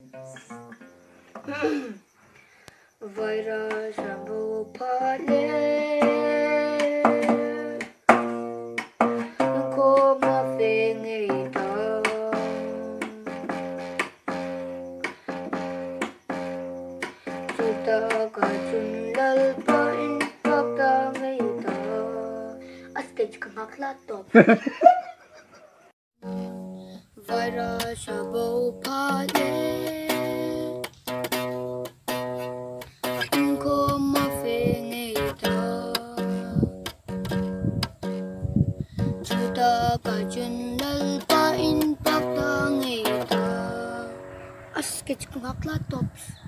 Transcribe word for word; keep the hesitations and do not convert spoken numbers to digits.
Vai ra sambo pale ko ma fenge ta Chuta ka chunlal pa in pakta ngai ta Askej ka ngakla top Vai ra sambo pale Askej ang akla tops.